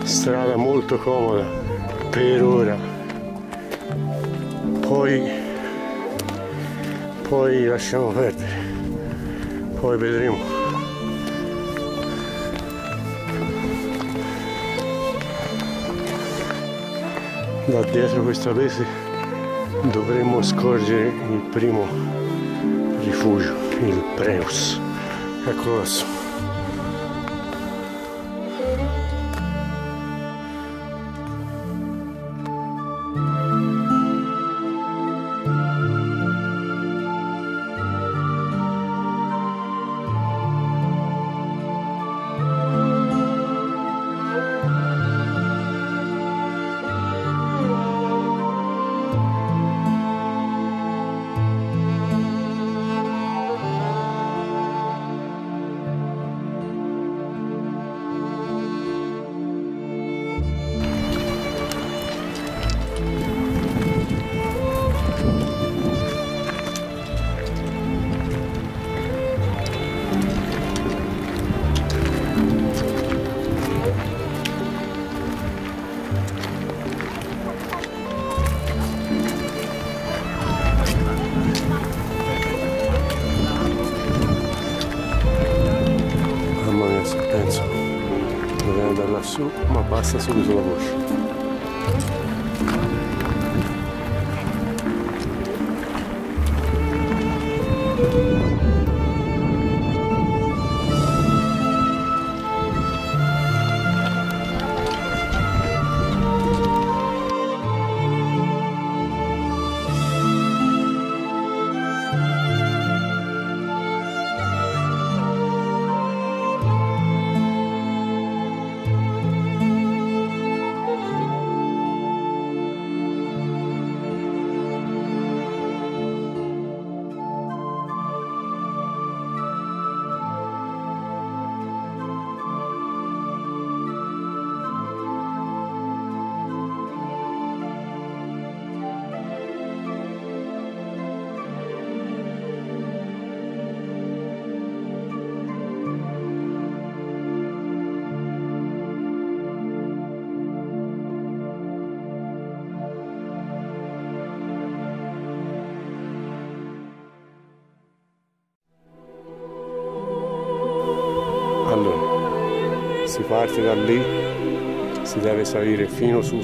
strada molto comoda per ora, poi lasciamo perdere, poi vedremo. Da dietro questa pese dovremmo scorgere il primo rifugio, il Preus. Eccolo lassù. Dobbiamo andare lassù, ma passa subito la voce. Allora, si parte da lì, si deve salire fino su,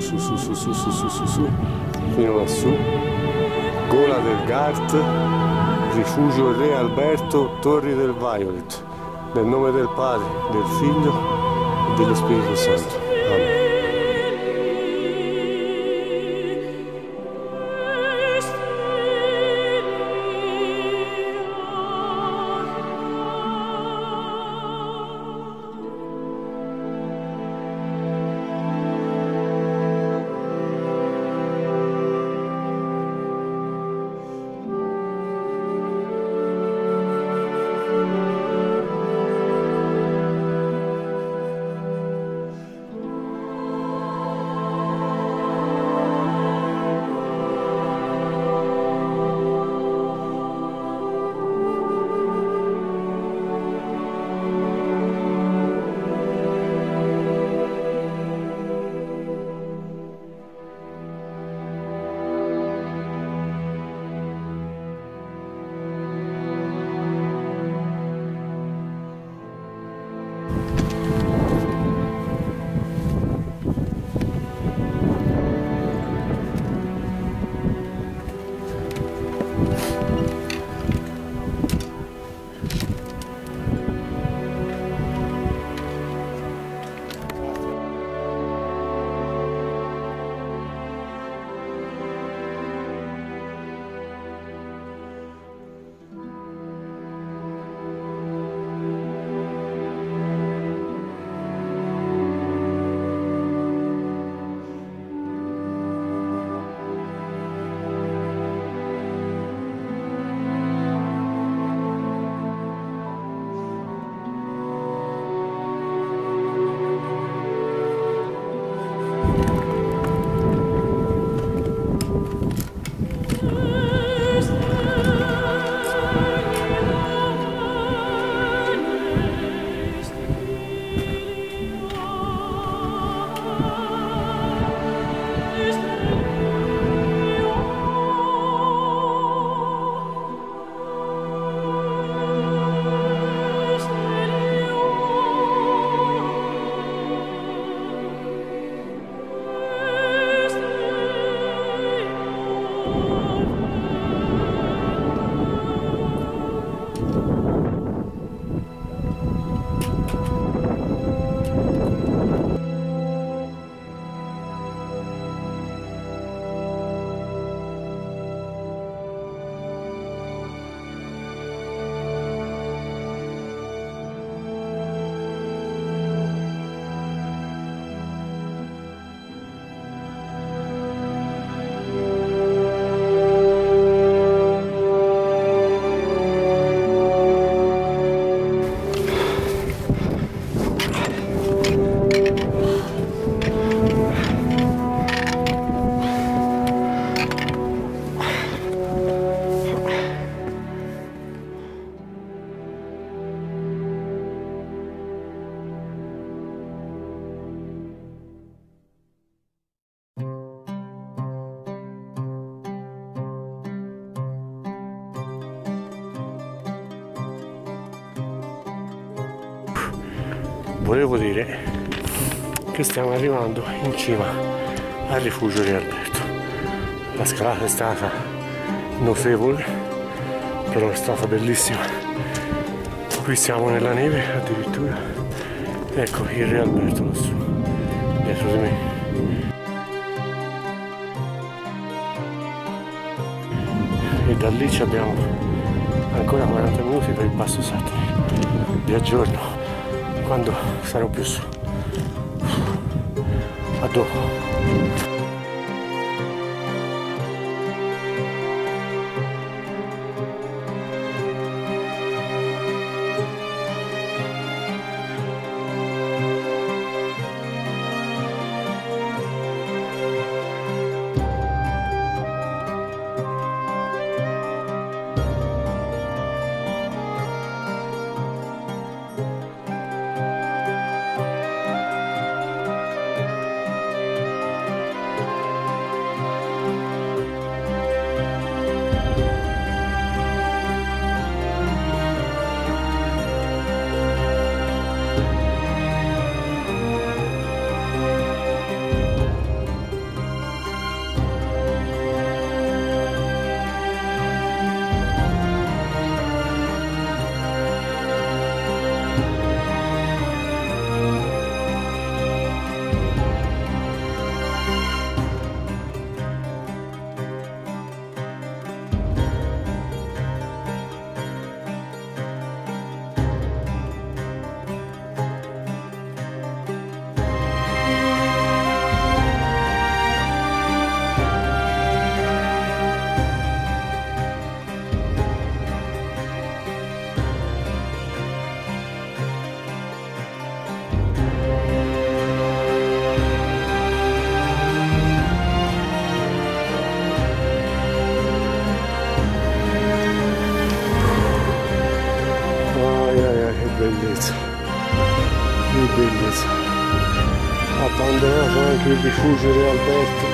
fino lassù, Gola del Gard, rifugio Re Alberto, Torri del Violet, nel nome del Padre, del Figlio e dello Spirito Santo. Amen. volevo dire che stiamo arrivando in cima al rifugio di Alberto. La scalata è stata notevole, però è stata bellissima. Qui siamo nella neve addirittura. Ecco il Re Alberto lassù dietro di me. E da lì abbiamo ancora 40 minuti per il passo Satri. Vi aggiorno quando sarò più su. A dopo. Bellezza, che bellezza. Abbandonato anche il rifugio di Alberto.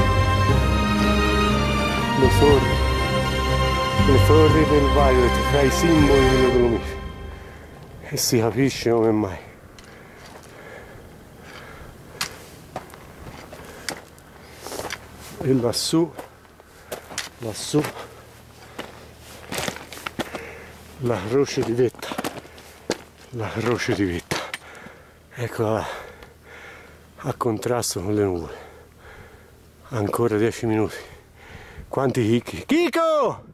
Le torri del Violet, tra i simboli delle Dolomiti, e si capisce come mai. E lassù la croce di vetta. La croce di vetta, eccola là, a contrasto con le nuvole. Ancora 10 minuti. Quanti chicchi? Chico!